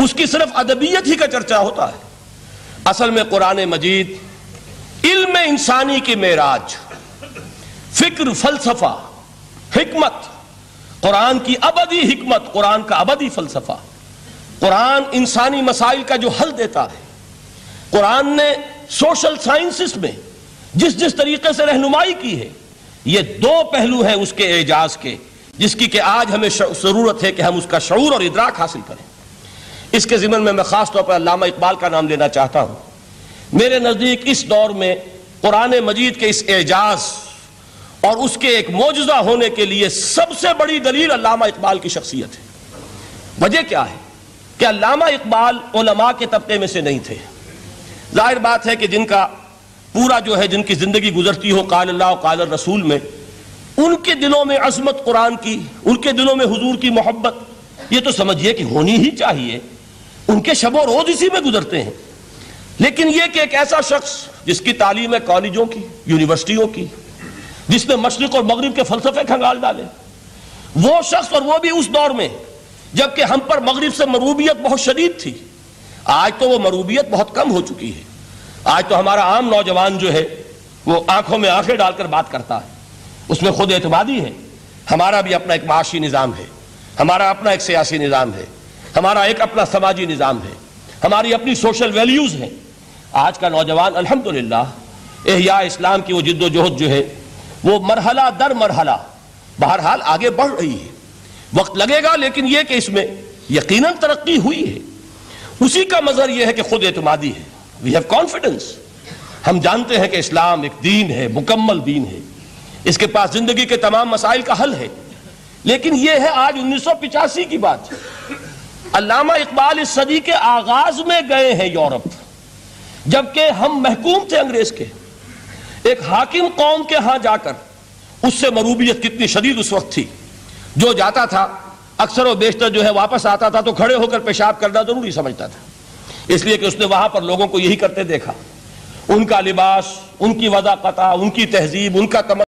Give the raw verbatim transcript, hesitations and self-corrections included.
اس کی صرف ادبیت ہی کا چرچا ہوتا ہے۔ اصل میں قرآن مجید علم انسانی کی معراج، فکر، فلسفہ، حکمت، قرآن کی ابدی حکمت، قرآن کا ابدی فلسفہ، قرآن انسانی مسائل کا جو حل دیتا ہے، قرآن نے سوشل سائنسز میں جس جس طریقے سے رہنمائی کی ہے، یہ دو پہلو ہیں اس کے اعجاز کے، جس کی کہ آج ہمیں ضرورت ہے کہ ہم اس کا شعور اور ادراک حاصل کریں۔ اس کے ضمن میں میں خاص طور پر علامہ اقبال کا نام لینا چاہتا ہوں۔ میرے نزدیک اس دور میں قرآن مجید کے اس اعجاز اور اس کے ایک معجزہ ہونے کے لیے سب سے بڑی دلیل علامہ اقبال کی شخصیت ہے۔ وجہ کیا ہے کہ علامہ اقبال علماء کے طبقے میں سے نہیں تھے۔ ظاہر بات ہے کہ جن کا پورا جو ہے جن کی زندگی گزرتی ہو قال اللہ و قال الرسول میں، ان کے دلوں میں عظمت قرآن کی، ان کے دلوں میں حضور کی محبت، یہ تو سمجھیے کہ ہونی ہی چاہیے، ان کے شب و روز اسی میں گزرتے ہیں۔ لیکن یہ کہ ایک ایسا شخص جس کی تعلیم ہے کالجوں کی، یونیورسٹیوں کی، جس نے مشرق اور مغرب کے فلسفے کھنگال ڈالے، وہ شخص، اور وہ بھی اس دور میں جبکہ ہم پر مغرب سے مروبیت بہت شدید تھی۔ آج تو وہ مروبیت بہت کم ہو چکی ہے۔ آج تو ہمارا عام نوجوان جو ہے وہ آنکھوں میں آنکھیں ڈال کر بات کرتا ہے، اس میں خود اعتمادی ہے۔ ہمارا بھی اپنا ایک معاشی نظام ہے، ہمارا اپنا ایک سیاسی نظام ہے، ہمارا ایک اپنا سماجی نظام ہے، ہماری اپنی سوشل ویلیوز ہیں۔ آج کا نوجوان الحمدللہ احیاء اسلام کی وہ جد و جہد جو ہے وہ مرحلہ در مرحلہ بہرحال آگے بڑھ رہی ہے۔ وقت لگے گا، لیکن یہ کہ اس میں یقیناً ترقی ہوئی ہے۔ اسی کا مظہر یہ ہے کہ خود اعتمادی ہے۔ We have confidence۔ ہم جانتے ہیں کہ اسلام ایک دین ہے، مکمل دین ہے، اس کے پاس زندگی کے تمام مسائل کا حل ہے۔ لیکن یہ ہے آج انیس سو پچاسی کی بات۔ علامہ اقبال اس صدی کے آغاز میں گئے ہیں یورپ، جبکہ ہم محکوم تھے انگریز کے۔ ایک حاکم قوم کے ہاں جا کر اس سے مروبیت کتنی شدید اس وقت تھی، جو جاتا تھا اکثر و بیشتر جو ہے واپس آتا تھا تو کھڑے ہو کر پیشاب کرنا ضروری سمجھتا تھا، اس لیے کہ اس نے وہاں پر لوگوں کو یہی کرتے دیکھا۔ ان کا لباس، ان کی وضاقتہ، ان کی تہذیب، ان کا تمدن